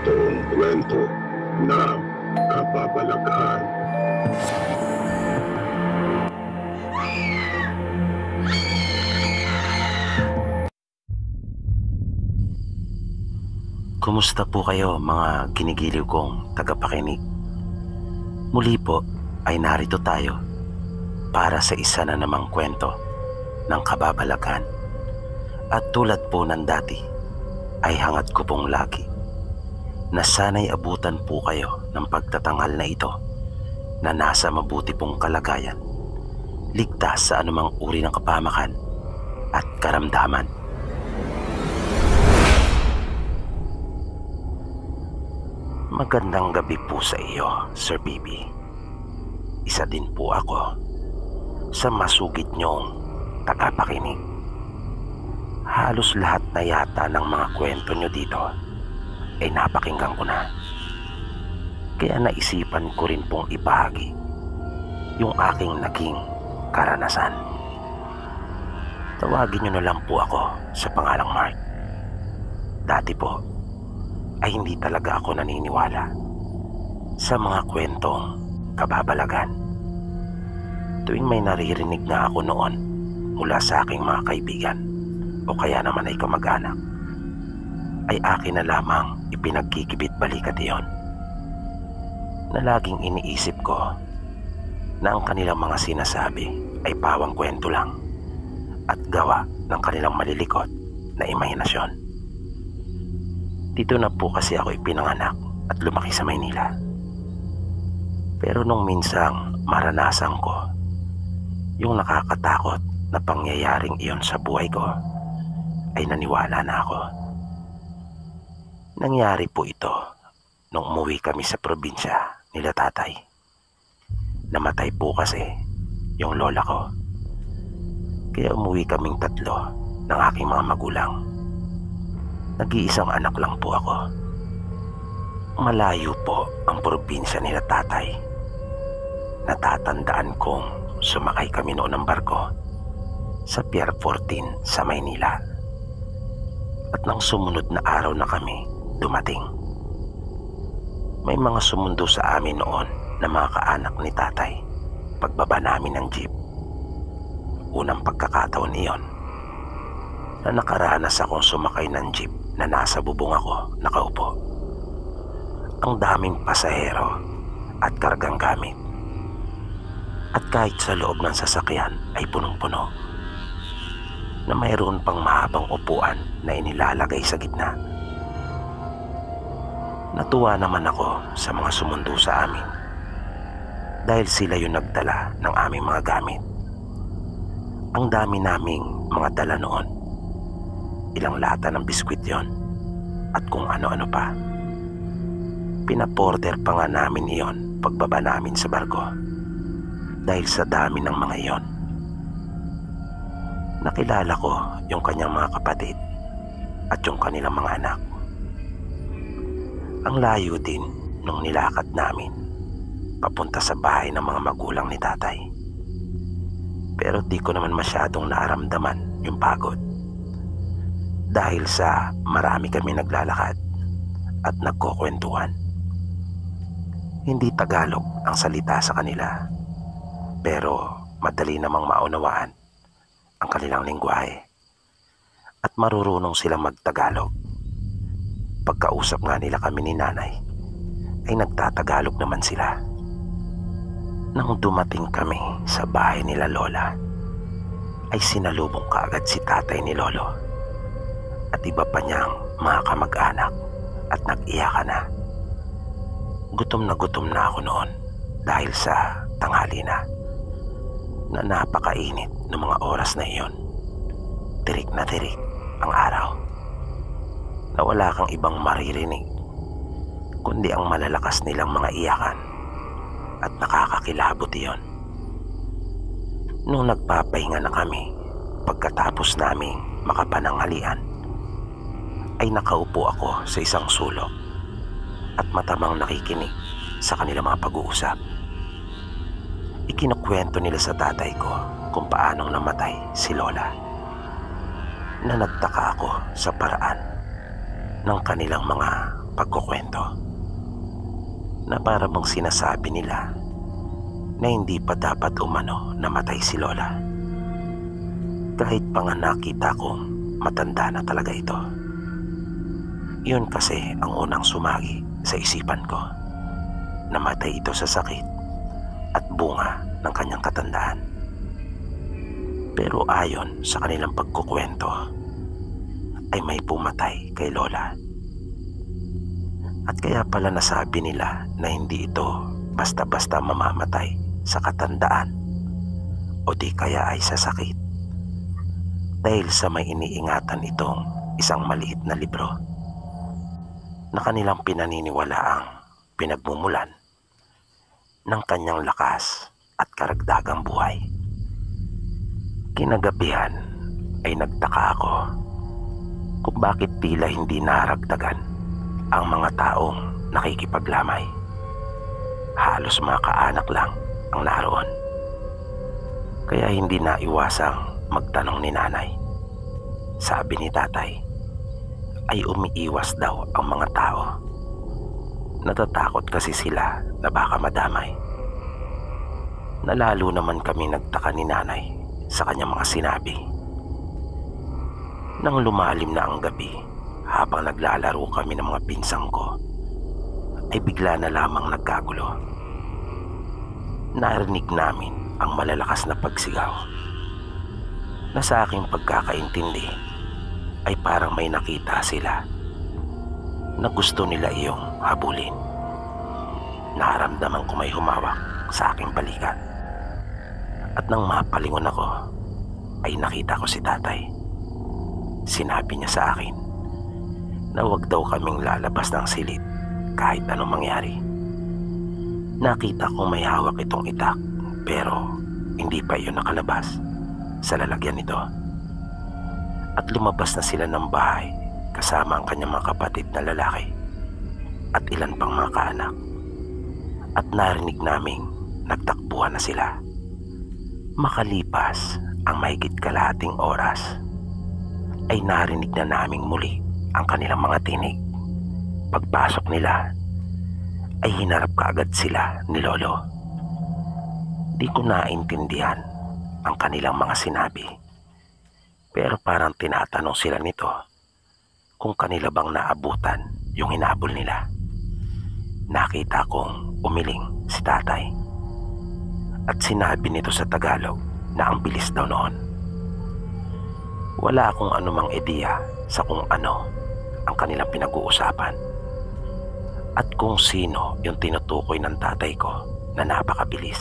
totoong kwento na kababalaghan. Kumusta po kayo mga ginigiliw kong tagapakinig? Muli po ay narito tayo para sa isa na namang kwento ng kababalaghan. At tulad po ng dati ay hangad ko pong lagi na sana'y abutan po kayo ng pagtatanghal na ito na nasa mabuti pong kalagayan, ligtas sa anumang uri ng kapamakan at karamdaman. Magandang gabi po sa iyo, Sir Bibi. Isa din po ako sa masugid niyong tagapakinig. Halos lahat na yata ng mga kwento niyo dito ay napakinggan ko na. Kaya naisipan ko rin pong ibahagi yung aking naging karanasan. Tawagin niyo na lang po ako sa pangalang Mark. Dati po ay hindi talaga ako naniniwala sa mga kwentong kababalaghan. Tuwing may naririnig na ako noon mula sa aking mga kaibigan o kaya naman ay kamag-anak, ay akin na lamang ipinagkikibit balikat iyon, na laging iniisip ko na ang kanilang mga sinasabi ay pawang kwento lang at gawa ng kanilang malilikot na imahinasyon. Dito na po kasi ako ipinanganak at lumaki sa Maynila. Pero nung minsang maranasan ko yung nakakatakot na pangyayaring iyon sa buhay ko, ay naniwala na ako. Nangyari po ito nung umuwi kami sa probinsya nila tatay. Namatay po kasi yung lola ko. Kaya umuwi kaming tatlo ng aking mga magulang. Nag-iisang anak lang po ako. Malayo po ang probinsya nila tatay. Natatandaan kong sumakay kami noon ng barko sa Pier 14 sa Maynila. At nang sumunod na araw na kami dumating, may mga sumundo sa amin noon na mga kaanak ni tatay pagbaba namin ng jeep. Unang pagkakataon iyon na nakaranas akong sumakay ng jeep na nasa bubong ako nakaupo. Ang daming pasahero at kargang gamit. At kahit sa loob ng sasakyan ay punong-puno, na mayroon pang mahabang upuan na inilalagay sa gitna. Natuwa naman ako sa mga sumundo sa amin dahil sila yung nagdala ng aming mga gamit. Ang dami naming mga dala noon. Ilang lata ng biskwit yon at kung ano-ano pa. Pinaporter pa nga namin iyon pagbaba namin sa barko dahil sa dami ng mga iyon. Nakilala ko yung kanyang mga kapatid at yung kanilang mga anak. Ang layo din nung nilakad namin papunta sa bahay ng mga magulang ni tatay. Pero di ko naman masyadong naaramdaman yung pagod. Dahil sa marami kami naglalakad at nagkukwentuhan. Hindi Tagalog ang salita sa kanila, pero madali namang maunawaan ang kanilang lengguwahe at marurunong silang magtagalog. Pagkausap nga nila kami ni nanay ay nagtatagalog naman sila. Nang dumating kami sa bahay nila lola, ay sinalubong kaagad si tatay ni lolo at iba pa niyang mga kamag-anak at nag-iyakan na. Gutom na ako noon dahil sa tanghali na napakainit ng mga oras na iyon. Tirik na tirik ang araw na wala kang ibang maririnig kundi ang malalakas nilang mga iyakan at nakakakilabot iyon. Nung nagpapahinga na kami pagkatapos naming makapananghalian, ay nakaupo ako sa isang sulok at matamang nakikinig sa kanilang mga pag-uusap. Ikinukwento nila sa tatay ko kung paanong namatay si lola. Na nagtaka ako sa paraan ng kanilang mga pagkukwento na para bang sinasabi nila na hindi pa dapat umano namatay si Lola. Kahit pa nga nakita kong matanda na talaga ito. Yun kasi ang unang sumagi sa isipan ko. Namatay ito sa sakit at bunga ng kanyang katandaan. Pero ayon sa kanilang pagkukwento ay may pumatay kay Lola. At kaya pala nasabi nila na hindi ito basta-basta mamamatay sa katandaan o di kaya ay sa sakit. Dahil sa may iniingatan itong isang maliit na libro na kanilang pinaniniwalaang pinagmumulan ng kanyang lakas at karagdagang buhay. Kinagabihan ay nagtaka ako kung bakit tila hindi naragdagan ang mga taong nakikipaglamay. Halos mga kaanak lang ang naroon. Kaya hindi naiwasang magtanong ni nanay. Sabi ni tatay ay umiiwas daw ang mga tao. Natatakot kasi sila na baka madamay. Nalalo naman kami nagtaka ni nanay sa kanyang mga sinabi. Nang lumalim na ang gabi, habang naglalaro kami ng mga pinsang ko, ay bigla na lamang nagkagulo. Narinig namin ang malalakas na pagsigaw na sa aking pagkakaintindi ay parang may nakita sila na gusto nila iyong habulin. Naramdaman ko may humawak sa aking balikat. At nang mapalingon ako, ay nakita ko si tatay. Sinabi niya sa akin na huwag daw kaming lalabas ng silid kahit anong mangyari. Nakita ko may hawak itong itak pero hindi pa iyon nakalabas sa lalagyan nito. At lumabas na sila ng bahay kasama ang kanyang mga kapatid na lalaki at ilan pang mga kaanak. At narinig naming nagtakbuhan na sila. Makalipas ang mahigit kalahating oras ay narinig na naming muli ang kanilang mga tinig. Pagpasok nila ay hinarap kaagad sila ni Lolo. Di ko naintindihan ang kanilang mga sinabi, pero parang tinatanong sila nito kung kanila bang naabutan yung hinabol nila. Nakita kong umiling si tatay at sinabi nito sa Tagalog na ang bilis daw noon. Wala akong anumang ideya sa kung ano ang kanilang pinag-uusapan at kung sino yung tinutukoy ng tatay ko na napakabilis.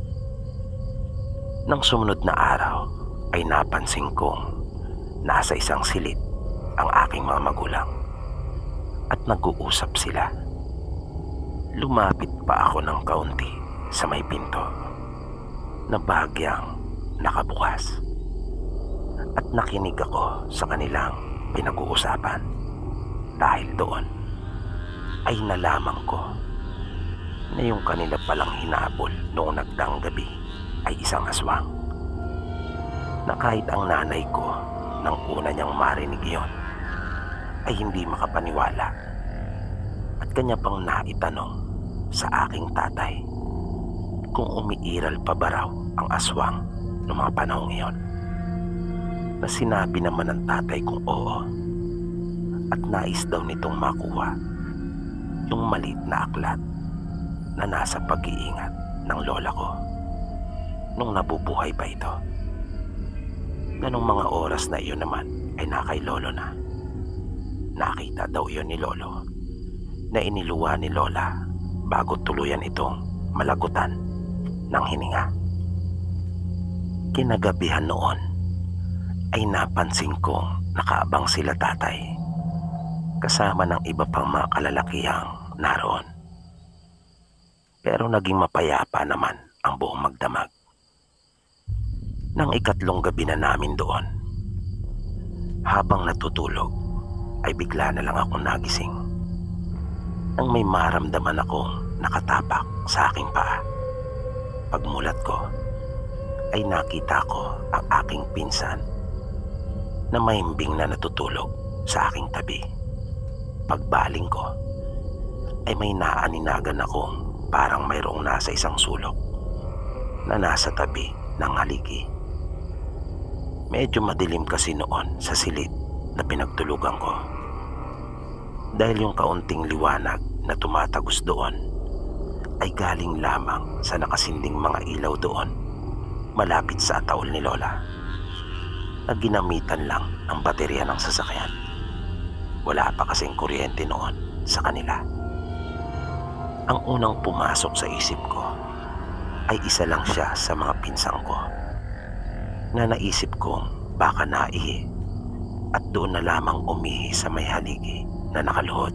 Nang sumunod na araw ay napansin kong nasa isang silid ang aking mga magulang at nag-uusap sila. Lumapit pa ako ng kaunti sa may pinto na bahagyang nakabukas at nakinig ako sa kanilang pinag-uusapan. Dahil doon ay nalaman ko na yung kanila palang hinabol noong nagdaang gabi ay isang aswang, na kahit ang nanay ko nang una niyang marinig iyon ay hindi makapaniwala at kanya pang naitanong sa aking tatay kung umiiral pa ba raw ang aswang noong mga panahong iyon. Na sinabi naman ng tatay kong oo at nais daw nitong makuha yung maliit na aklat na nasa pag-iingat ng lola ko nung nabubuhay pa ito. Na nung mga oras na iyon naman ay nakay lolo na. Nakita daw iyon ni lolo na iniluwa ni lola bago tuluyan itong malagutan ng hininga. Kinagabihan noon ay napansin kong nakaabang sila tatay kasama ng iba pang mga kalalakihang naroon. Pero naging mapayapa naman ang buong magdamag. Nang ikatlong gabi na namin doon, habang natutulog ay bigla na lang akong nagising nang may maramdaman akong nakatapak sa aking paa. Pagmulat ko ay nakita ko ang aking pinsan na mahimbing na natutulog sa aking tabi. Pagbaling ko ay may naaninagan akong parang mayroong nasa isang sulok na nasa tabi ng haligi. Medyo madilim kasi noon sa silid na pinagtulugan ko. Dahil yung kaunting liwanag na tumatagos doon ay galing lamang sa nakasinding mga ilaw doon malapit sa ataol ni Lola na ginamitan lang ng baterya ng sasakyan. Wala pa kasing kuryente noon sa kanila. Ang unang pumasok sa isip ko ay isa lang siya sa mga pinsang ko na naisip kong baka naihi at doon na lamang umihi sa may haligi na nakaluhod.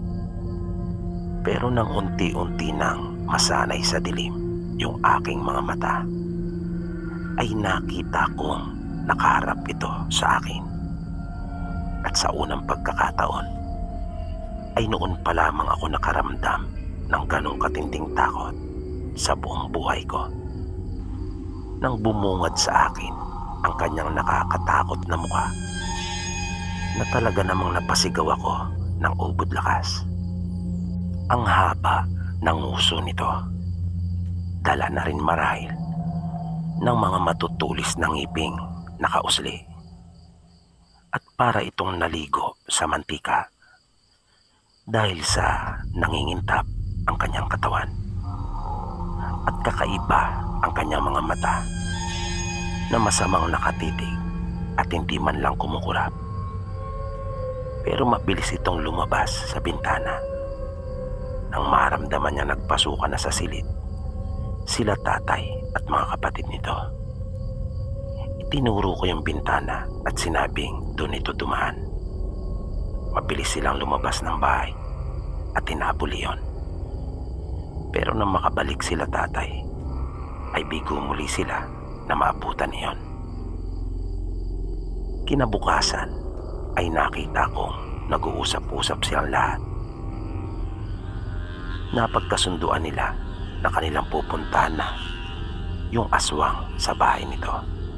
Pero nang unti-unti nang masanay sa dilim yung aking mga mata, ay nakita kong nakaharap ito sa akin. At sa unang pagkakataon, ay noon pa lamang ako nakaramdam ng ganong katinding takot sa buong buhay ko. Nang bumungad sa akin ang kanyang nakakatakot na mukha, na talaga namang napasigaw ako ng ubod lakas. Ang haba ng uso nito, dala na rin marahil ng mga matutulis na ngiping nakausli. At para itong naligo sa mantika dahil sa nangingintap ang kanyang katawan. At kakaiba ang kanyang mga mata na masamang nakatitig at hindi man lang kumukurap. Pero mabilis itong lumabas sa bintana nang maramdaman niya nagpasukan na sa silid sila tatay at mga kapatid nito. Itinuro ko yung bintana at sinabing doon ito dumaan. Mabilis silang lumabas ng bahay at tinabol iyon. Pero nang makabalik sila tatay, ay bigo muli sila na maabutan iyon. Kinabukasan ay nakita kong nag-uusap-usap silang lahat. Napagkasunduan nila na kanilang pupuntahan na yung aswang sa bahay nito.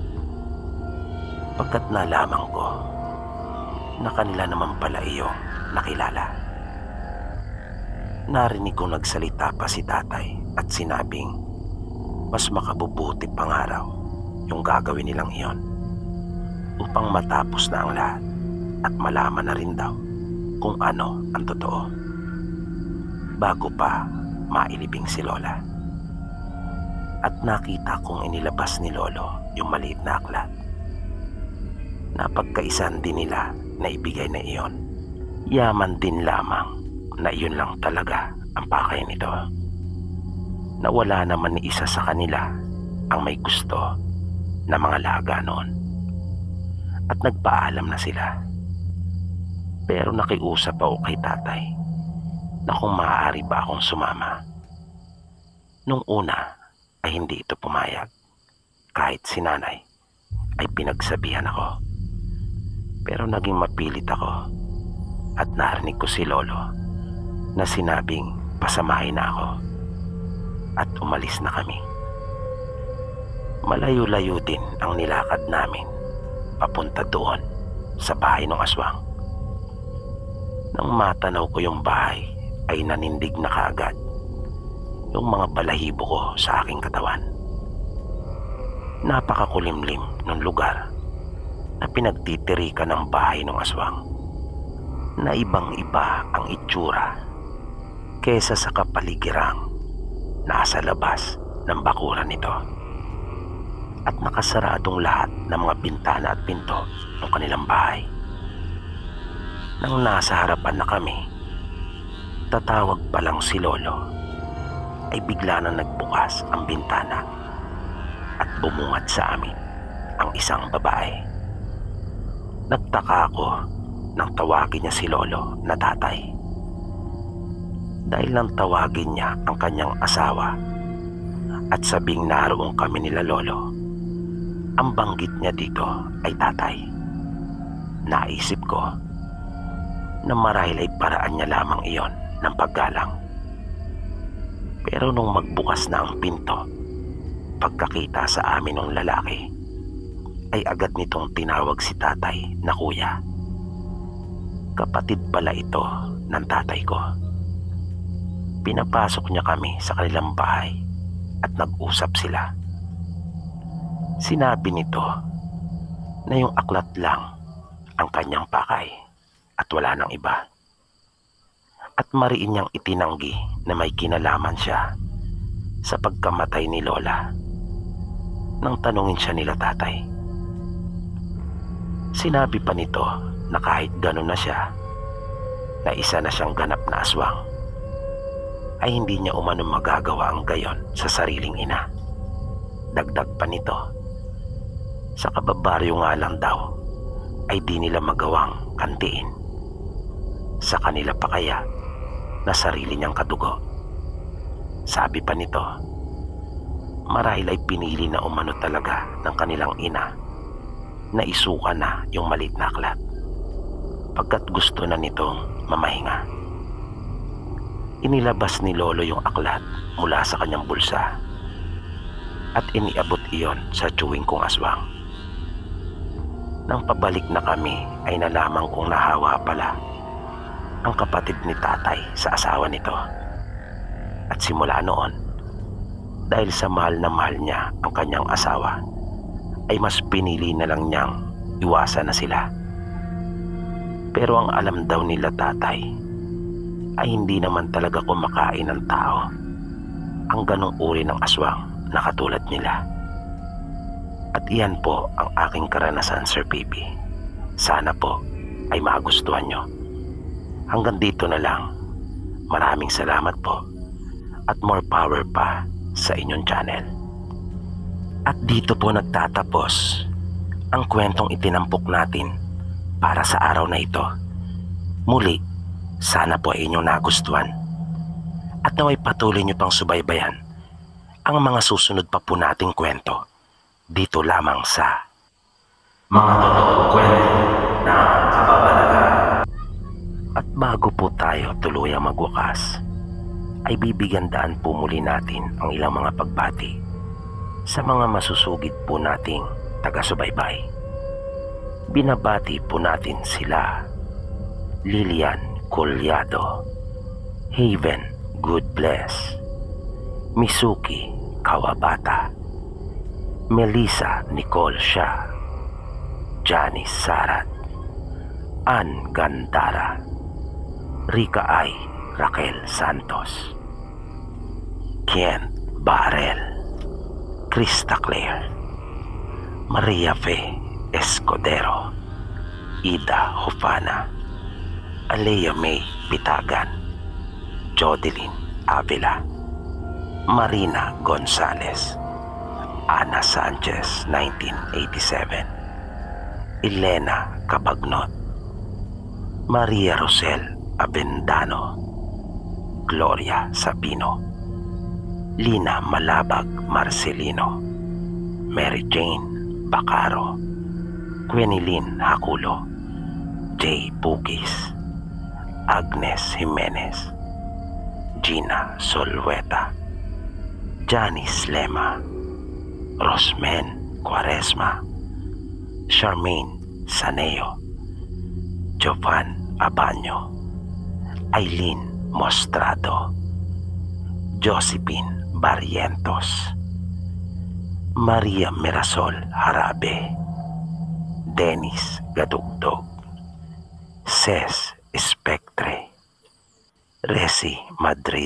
Pagkat nalaman ko na kanila naman pala iyong nakilala. Narinig kong nagsalita pa si tatay at sinabing mas makabubuti pang araw yung gagawin nilang iyon upang matapos na ang lahat at malaman na rin daw kung ano ang totoo bago pa mailibing si Lola. At nakita kong inilabas ni Lolo yung maliit na aklat. Napagkaisan din nila na ibigay na iyon. Yaman din lamang na iyon lang talaga ang pakay nito. Na wala naman ni isa sa kanila ang may gusto na mga laga noon. At nagpaalam na sila. Pero nakiusap ako kay tatay na kung maaari ba akong sumama. Nung una ay hindi ito pumayag. Kahit si nanay ay pinagsabihan ako. Pero naging mapilit ako at narinig ko si Lolo na sinabing pasamahin na ako at umalis na kami. Malayo-layo din ang nilakad namin papunta doon sa bahay ng aswang. Nang matanaw ko yung bahay ay nanindig na kaagad yung mga balahibo ko sa aking katawan. Napakakulimlim ng lugar na pinagtitirikan ng bahay ng aswang, na ibang-iba ang itsura kesa sa kapaligirang nasa labas ng bakuran nito. At nakasaradong lahat ng mga bintana at pinto ng kanilang bahay. Nang nasa harapan na kami, tatawag pa lang si Lolo, ay bigla na nagbukas ang bintana at bumungad sa amin ang isang babae. Nagtaka ako nang tawagin niya si Lolo na tatay. Dahil nang tawagin niya ang kanyang asawa at sabing naroon kami nila Lolo, ang banggit niya dito ay tatay. Naisip ko na marahil ay paraan niya lamang iyon ng paggalang. Pero nung magbukas na ang pinto, pagkakita sa amin ng lalaki, ay agad nitong tinawag si tatay na kuya. Kapatid pala ito ng tatay ko. Pinapasok niya kami sa kanilang bahay at nag-usap sila. Sinabi nito na yung aklat lang ang kanyang pakay at wala nang iba. At mariin niyang itinanggi na may kinalaman siya sa pagkamatay ni Lola nang tanungin siya nila tatay. Sinabi pa nito na kahit gano'n na siya, na isa na siyang ganap na aswang, ay hindi niya umano magagawa ang gayon sa sariling ina. Dagdag pa nito, sa kababaryo nga lang daw ay di nila magawang kantiin sa kanila pa kaya na sarili niyang kadugo. Sabi pa nito, marahil ay pinili na umano talaga ng kanilang ina na isuka na yung maliit na aklat pagkat gusto na nitong mamahinga. Inilabas ni Lolo yung aklat mula sa kanyang bulsa at iniabot iyon sa chewing kong aswang. Nang pabalik na kami ay nalaman kong nahawa pala ang kapatid ni tatay sa asawa nito. At simula noon, dahil sa mahal na mahal niya ang kanyang asawa, ay mas pinili na lang niyang iwasan na sila. Pero ang alam daw nila tatay ay hindi naman talaga kumakain ng tao ang ganong uri ng aswang na katulad nila. At iyan po ang aking karanasan, Sir Pipi. Sana po ay magustuhan nyo. Hanggang dito na lang. Maraming salamat po at more power pa sa inyong channel. At dito po nagtatapos ang kwentong itinampok natin para sa araw na ito. Muli, sana po ay inyong nagustuhan at naway patuloy nyo pang subaybayan ang mga susunod pa po nating kwento dito lamang sa Mga Totoong Kwento ng Kababalagan. At bago po tayo tuluyang magwakas, ay bibigyan daan po muli natin ang ilang mga pagbati sa mga masusugid po nating taga-subaybay. Binabati po natin sila Lilian Collado, Haven Good Bless, Misuki Kawabata, Melissa Nicole Shah, Janice Sarat, Ann Gandara, Rika Ay Raquel Santos, Kent Barrel, Krista Claire, Maria Fe Escudero, Ida Hofana, Alea May Pitagan, Jodeline Avila, Marina Gonzalez, Ana Sanchez 1987, Elena Cabagnot, Maria Rosel Abendano, Gloria Sabino, Lina Malabag Marcelino, Mary Jane Bacaro, Quenilyn Hakulo, J. Bugis, Agnes Jimenez, Gina Solweta, Janice Lema, Rosmen Quaresma, Charmaine Saneo, Jovan Abanyo, Aileen Mostrado, Josephine Barrientos, Maria Mirasol Harabe, Dennis Gadugdog, Ces Spectre, Resi Madrid,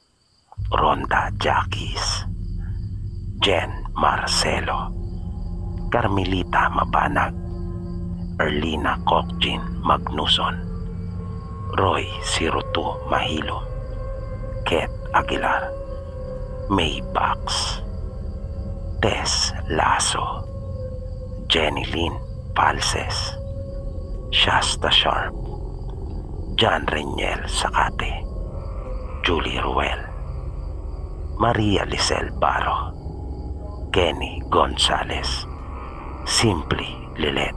Ronda Jackis, Jen Marcelo, Carmelita Mabanag, Erlina Kokjin Magnuson, Roy Siruto Mahilo, Ket Aguilar, May Bax, Tess Lasso, Jenny Lynn Palses, Shasta Sharp, John Reniel Sakate, Julie Ruel, Maria Lisel Baro, Kenny Gonzalez, Simply Lilet,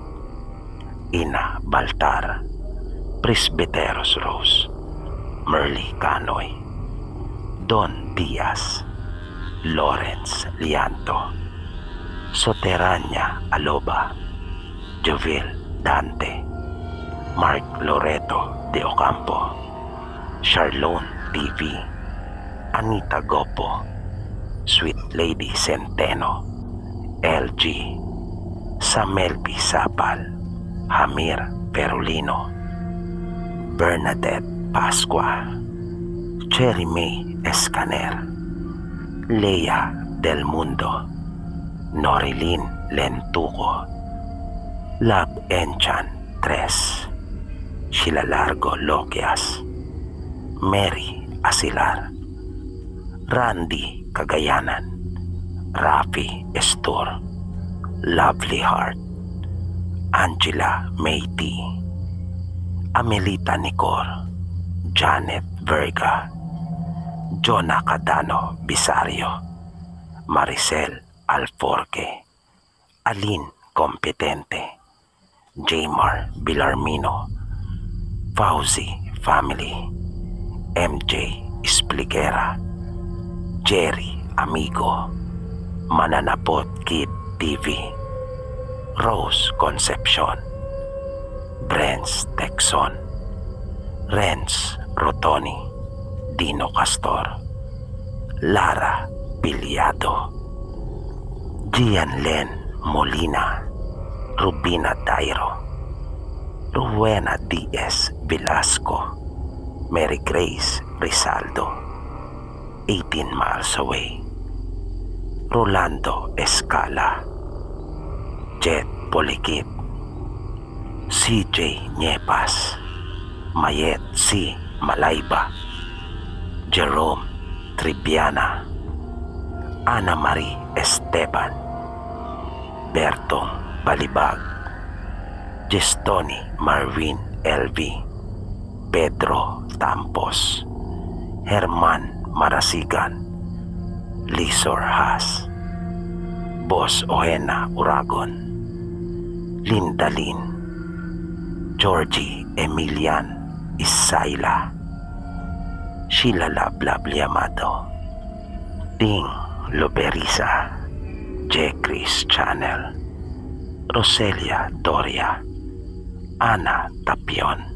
Ina Baltar, Presbyteros Rose, Merly Canoy, Don Diaz, Lawrence Lianto, Soterania Aloba, Jovel Dante, Mark Loreto de Ocampo, Charlone TV, Anita Gopo, Sweet Lady Centeno, LG, Samelby Sapal, Hamir Perulino, Bernadette Pascua, Cherry May Escaner, Lea Del Mundo, Norilyn Lentuco, Love Enchan 3, Sheila Largo Loquias, Mary Asilar, Randy Cagayanan, Rafi Estor, Lovely Heart, Angela Meiti, Amelita Nicor, Janet Verga, Jonah Cadano Bisario, Maricel Alforque, Aline Competente, Jamar Bilarmino, Fauzi Family, MJ Espliquera, Jerry Amigo, Mananapot Kid TV, Rose Concepcion, Brens Texon, Renz Rotoni, Dino Castor, Lara Piliado, Gian Len Molina, Rubina Dairo, Rowena D.S. Velasco, Mary Grace Rizaldo, 18 Miles Away, Rolando Escala, Jet Polikit, CJ Niepas, Mayet C. Malayba, Jerome Tribiana, Ana Marie Esteban, Bertong Balibag, Gestoni Marvin LV, Pedro Tampos, Herman Marasigan, Lisor Has, Boss Ohena Uragon, Linda Lin, Georgie Emilian Isaila, Sheila Lablab Liamado, Ting Loberisa, J. Chris Channel, Roselia Doria, Ana Tapion,